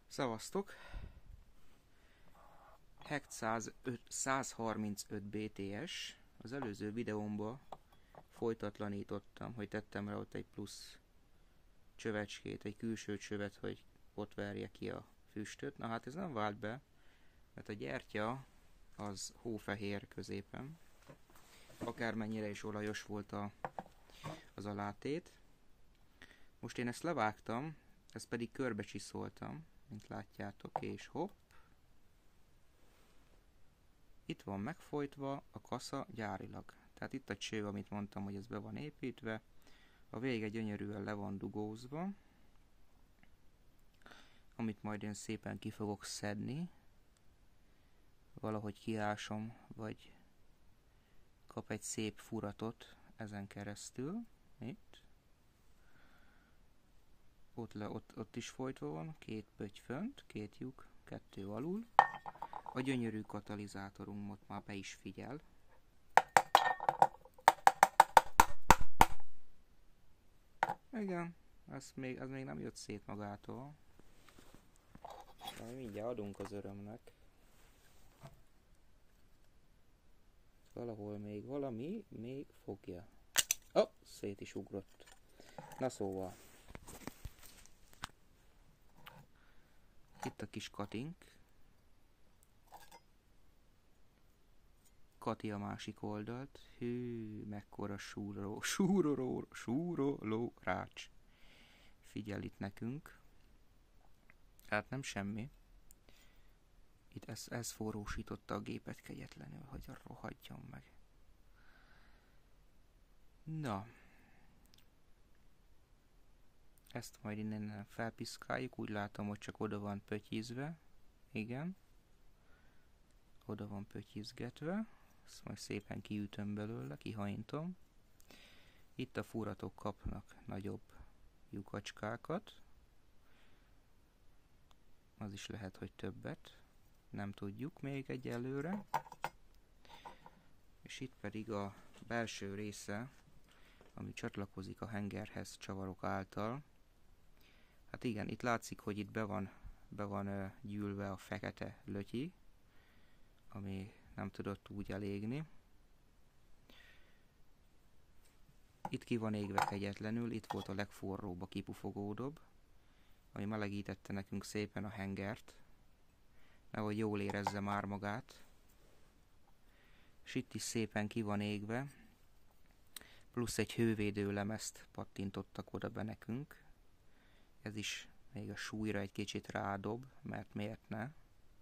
Szevasztok! Hekt 135 BTS. Az előző videómban folytatlanítottam, hogy tettem rá ott egy plusz csövecskét, egy külső csövet, hogy ott verje ki a füstöt. Na hát ez nem vált be, mert a gyertya az hófehér középen. Akármennyire is olajos volt az alátét. Most én ezt levágtam, ezt pedig körbe csiszoltam, mint látjátok, és hopp. Itt van megfojtva a kasza gyárilag. Tehát itt a cső, amit mondtam, hogy ez be van építve. A vége gyönyörűen le van dugózva. Amit majd én szépen ki fogok szedni. Valahogy kiásom, vagy kap egy szép furatot ezen keresztül. Itt. Ott is folytva van, 2 pötty fönt, 2 lyuk, 2 alul. A gyönyörű katalizátorunk ott már be is figyel. Igen, az még nem jött szét magától. Mindjárt adunk az örömnek. Valahol még valami még fogja. Szét is ugrott. Na szóval. Itt a kis katink. Kati a másik oldalt. Hű, mekkora súroló rács. Figyel itt nekünk. Hát nem semmi. Itt ez forrósította a gépet kegyetlenül, hogy rohadjon meg. Na. Ezt majd innen felpiszkáljuk. Úgy látom, hogy csak oda van pötyizve. Igen. Oda van pötyizgetve. Ezt majd szépen kiütöm belőle, kihajintom. Itt a furatok kapnak nagyobb lyukacskákat. Az is lehet, hogy többet. Nem tudjuk még egyelőre. És itt pedig a belső része, ami csatlakozik a hengerhez csavarok által. Hát igen, itt látszik, hogy itt be van gyűlve a fekete lötyi, ami nem tudott úgy elégni. Itt ki van égve kegyetlenül, itt volt a legforróbb, a kipufogódobb, ami melegítette nekünk szépen a hengert, nehogy jól érezze már magát. És itt is szépen ki van égve, plusz egy hővédő lemezt pattintottak oda be nekünk. Ez is még a súlyra egy kicsit rádob, mert miért ne?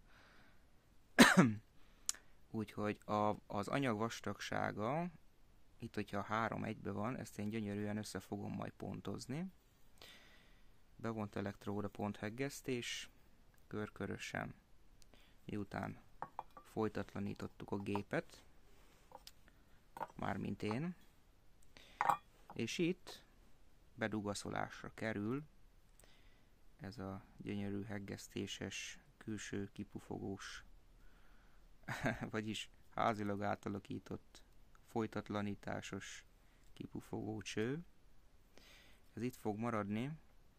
Úgyhogy az anyag vastagsága, itt hogyha 3:1-ben van, ezt én gyönyörűen össze fogom majd pontozni. Bevont elektróda pontheggesztés, körkörösen, miután folytatlanítottuk a gépet, mármint én. És itt bedugaszolásra kerül ez a gyönyörű heggesztéses, külső kipufogós, vagyis házilag átalakított, folytatlanításos kipufogó cső. Ez itt fog maradni,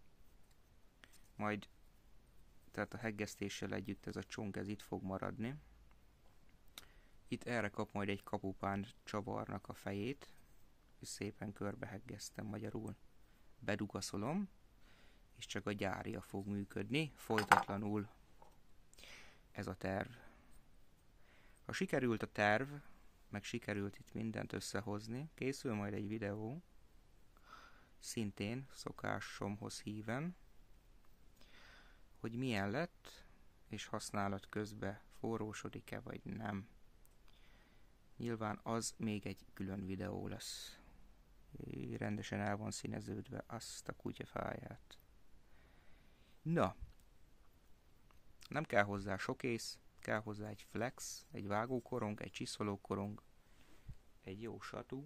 majd, tehát a heggesztéssel együtt ez a csonk, ez itt fog maradni. Itt erre kap majd egy kapupán csavarnak a fejét, és szépen körbe heggesztem, magyarul bedugaszolom, és csak a gyária fog működni, folytatlanul. Ez a terv. Ha sikerült a terv, meg sikerült itt mindent összehozni, készül majd egy videó, szintén szokásomhoz híven, hogy milyen lett, és használat közben forrósodik-e, vagy nem. Nyilván az még egy külön videó lesz. Rendesen el van színeződve, azt a kutyafáját. Na, nem kell hozzá sok ész, kell hozzá egy flex, egy vágókorong, egy csiszolókorong, egy jó satú,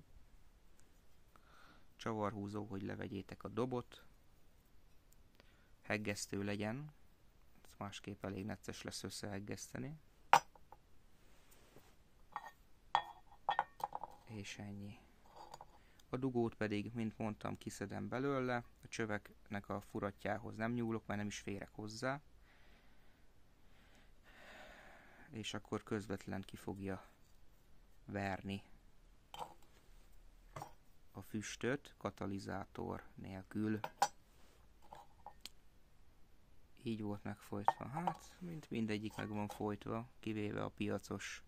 csavarhúzó, hogy levegyétek a dobot, heggesztő legyen, ez másképp elég necces lesz összeheggeszteni, és ennyi. A dugót pedig, mint mondtam, kiszedem belőle, a csöveknek a furatjához nem nyúlok, mert nem is férek hozzá. és akkor közvetlen ki fogja verni a füstöt katalizátor nélkül. Így volt megfojtva. Hát, mindegyik meg van folytva, kivéve a piacos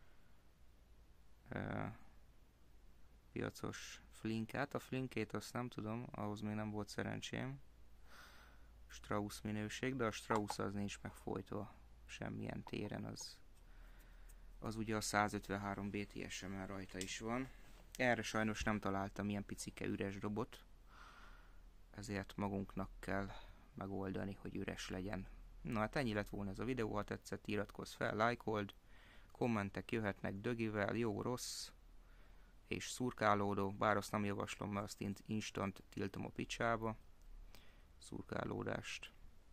flinkát. A flinkét azt nem tudom, ahhoz még nem volt szerencsém. Strauss minőség, de a Strauss az nincs megfojtva semmilyen téren, az ugye a 153 BTS-en rajta is van. Erre sajnos nem találtam ilyen picike üres dobot, ezért magunknak kell megoldani, hogy üres legyen. Na hát ennyi lett volna ez a videó, ha tetszett, iratkozz fel, lájkold, kommentek jöhetnek dögivel, jó, rossz és szurkálódó, bár azt nem javaslom, mert azt instant tiltom a picsába, szurkálódást.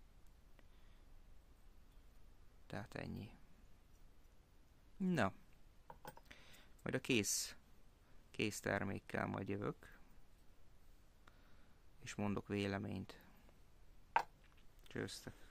Tehát ennyi. Na, majd a kész termékkel majd jövök, és mondok véleményt. Csőztek.